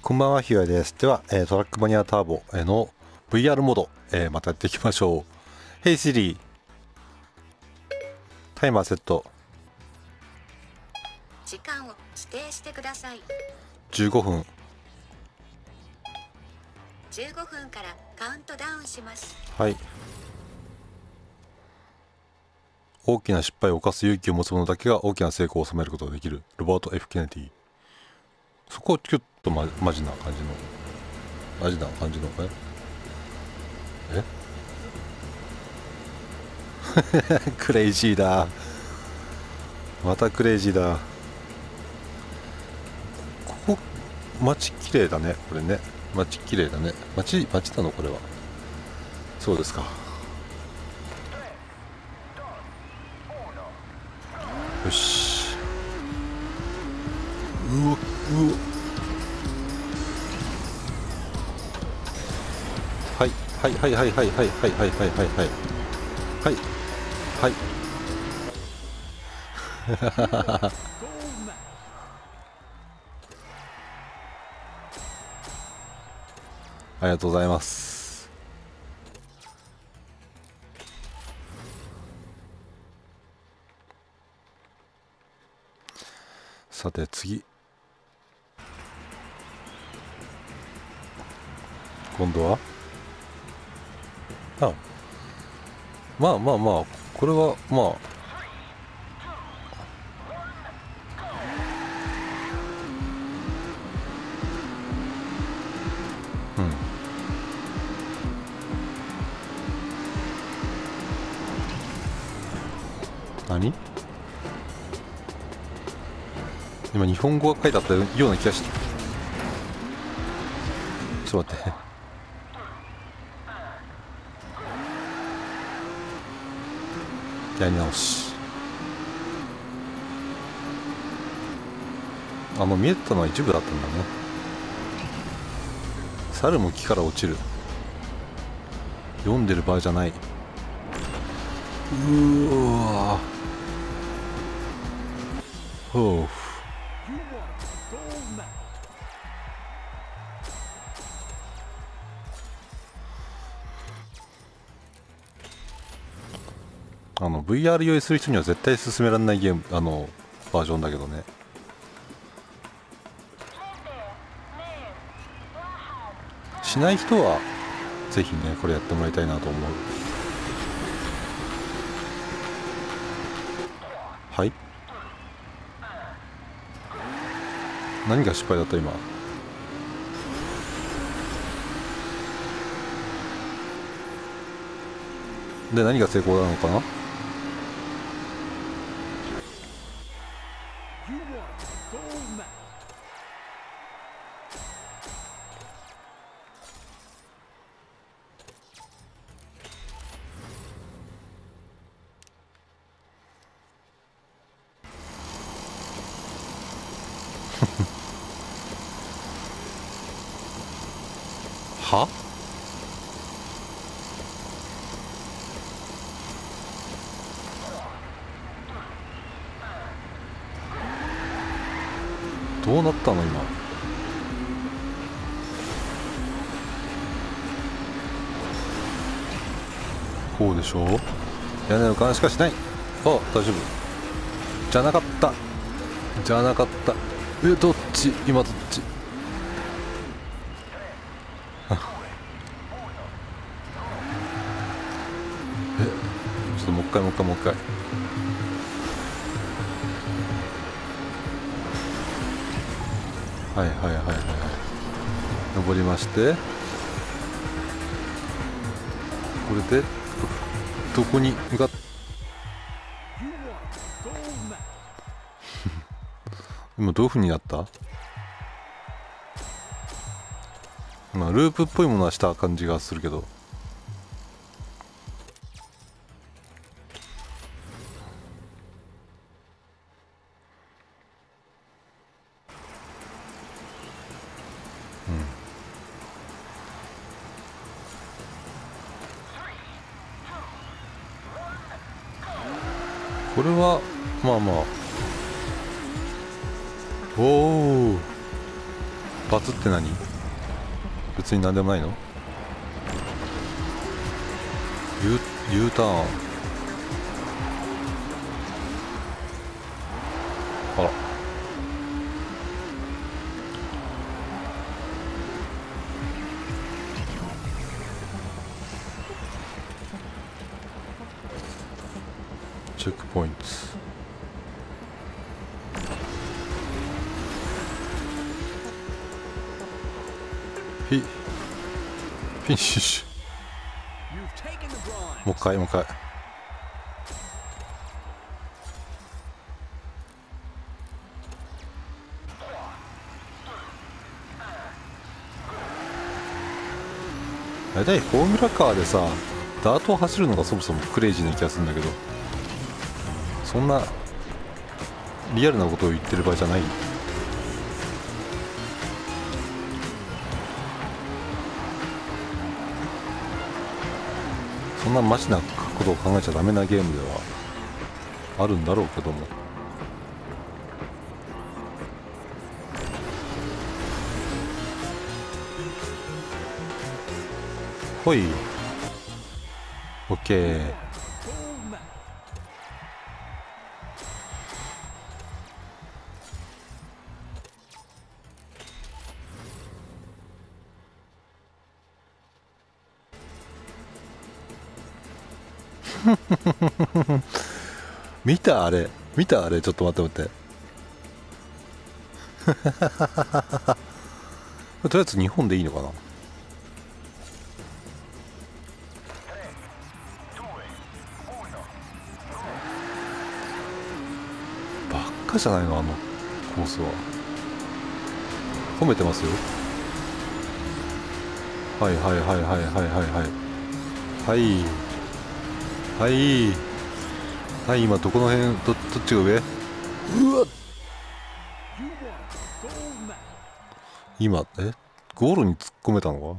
こんばんは、ひよやです。では、トラックマニアターボの VR モード、またやっていきましょう。Hey Siri、タイマーセット。 時間を指定してください。 15分。 15分からカウントダウンします。 はい。大きな失敗を犯す勇気を持つ者だけが大きな成功を収めることができる。ロバート・ F ・ケネディ。そこをキュッとマジな感じのクレイジーだ。またクレイジーだ。ここ街綺麗だね。これね、街綺麗だね。街なのこれは。そうですか。よし。うわはいはいはいはいはいはいはいはいはいはいはいありがとうございます。さて次、今度はまあこれは何？今日本語が書いてあったような気がして、ちょっと待って。やり直し。見えてたのは一部だったんだね。猿も木から落ちる。読んでる場合じゃない。わほう。VR 用意する人には絶対進められないゲーム、バージョンだけどね。しない人はぜひね、これやってもらいたいなと思う。はい、何が失敗だった今。で何が成功なのかな。は？どうなったの今。こうでしょう。屋根の監視しかしない。あ、大丈夫じゃなかったどっち今どっちちょっともう一回はい登りまして、これでどこに向かっ今どういう風になった？ループっぽいものはした感じがするけど。これはおおバツって何？別に何でもないの？ U ターン。あら。チェックポイント。フィニッシュ。もう一回もう一回。大体フォーミュラカーでさダートを走るのがそもそもクレイジーな気がするんだけど、そんなリアルなことを言ってる場合じゃない。そんなマジなことを考えちゃダメなゲームではあるんだろうけども。ほい OK。 見たあれ見たあれ、ちょっと待って待ってとりあえず日本でいいのかな。ばっかじゃないのあのコースは。褒めてますよ。はいはいはいはいはいはいはいはいはいはい。今どこの辺、どっちが上？うわっ、今ゴールに突っ込めたの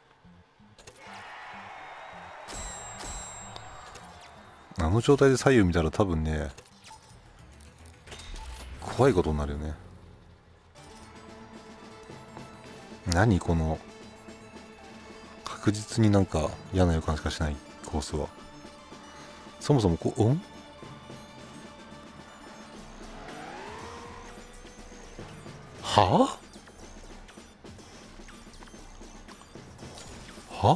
か？あの状態で左右見たら多分ね怖いことになるよね。何この確実になんか嫌な予感しかしないコースは。そもそもはは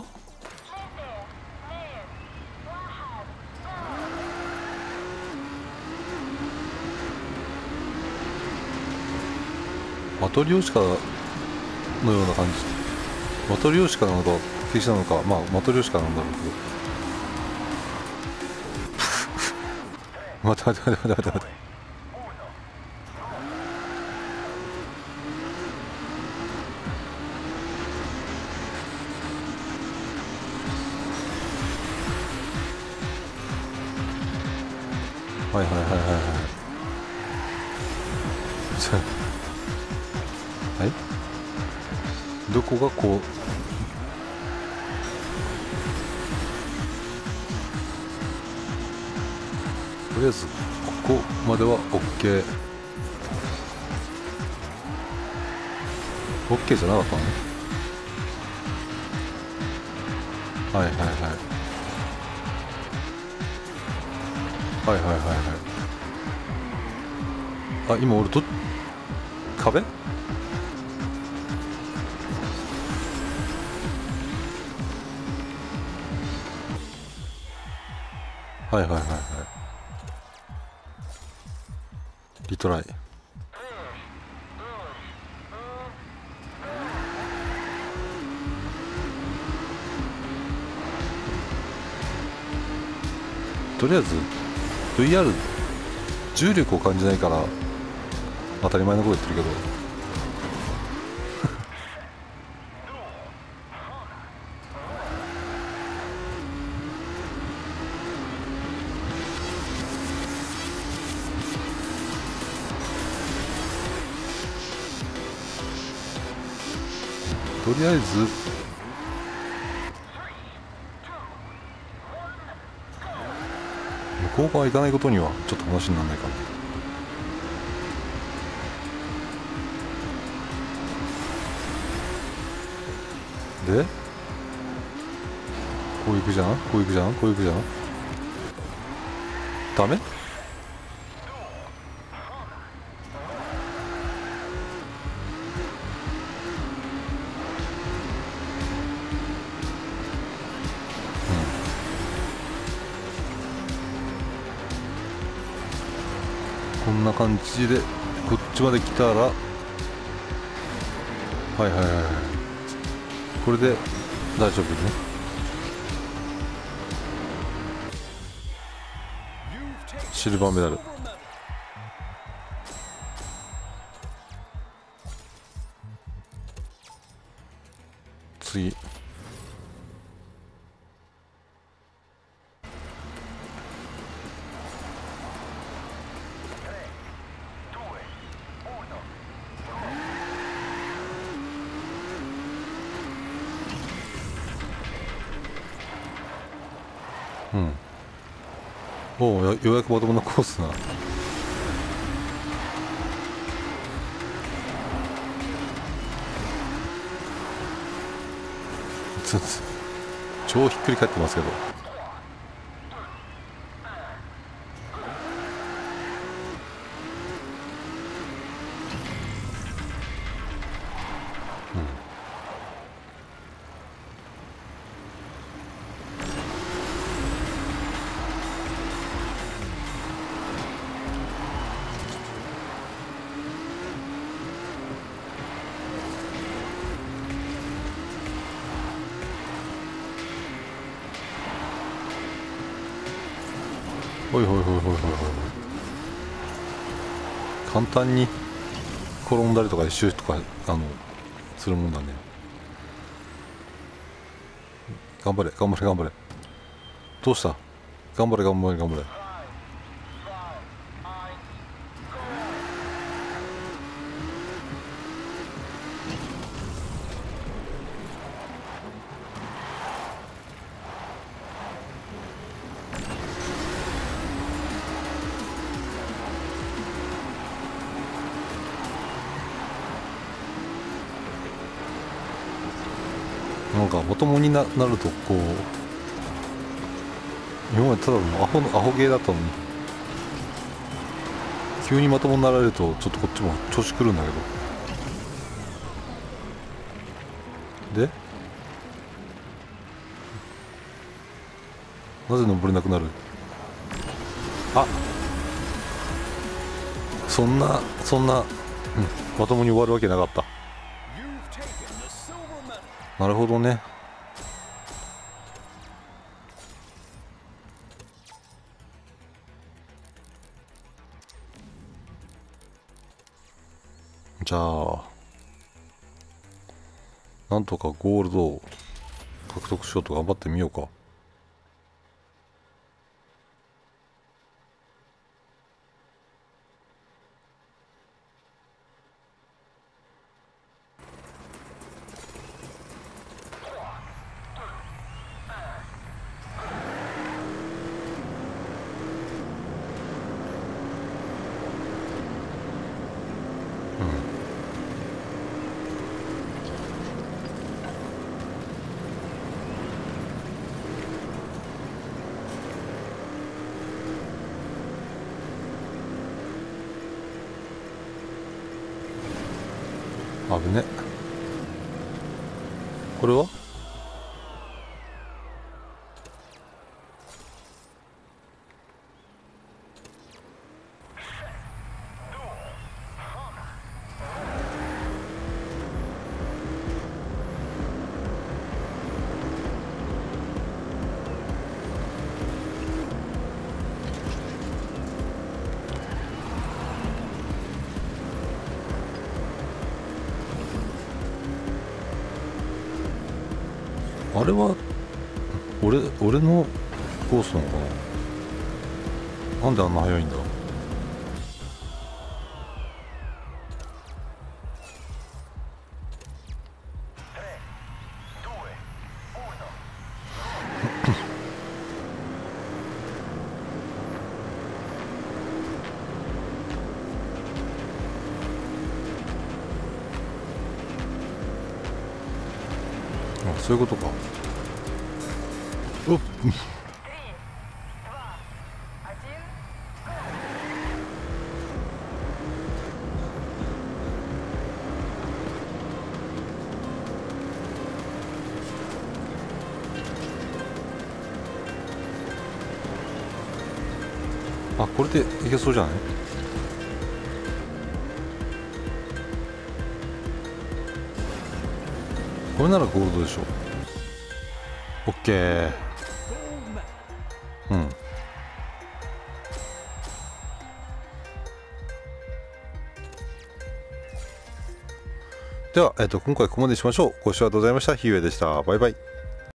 マトリョーシカのような感じ。マトリョーシカなのか決死なのか、まあマトリョーシカなんだろうけど待って待って待って待って待って。はいはいはいはいはいはい。どこがこうとりあえずここまでは OK。 OK じゃなかったのね。はいはいはいはいはいはいはい。あ、今俺壁？はいはいはいはい。リトライ。とりあえず VR 重力を感じないから当たり前のこと言ってるけどとりあえず向こう側行かないことにはちょっと話にならないかな。 でこういくじゃん、こういくじゃん、こういくじゃん。ダメ？こんな感じでこっちまで来たら、はいはいはいはい、これで大丈夫ね。シルバーメダル。次おお、ようやくまともなコースな。超ひっくり返ってますけど。ほいほいほいほいほいほい。簡単に転んだりとか一周とかするもんだね。頑張れ頑張れ頑張れ。どうした？頑張れ頑張れ頑張れ。なんかまともになるとこう、今までただのアホゲーだったのに、急にまともになられるとちょっとこっちも調子くるんだけど。でなぜ登れなくなる？あ、そんな、まともに終わるわけなかった。なるほどね。じゃあなんとかゴールドを獲得しようと頑張ってみようか。危ね。これはあれは俺のコースなのかな。なんであんな速いんだ。 あ、そういうことか。おっあ、これでいけそうじゃない？これならゴールドでしょ。オッケー。うん。では、今回ここまでにしましょう。ご視聴ありがとうございました。ひうえでした。バイバイ。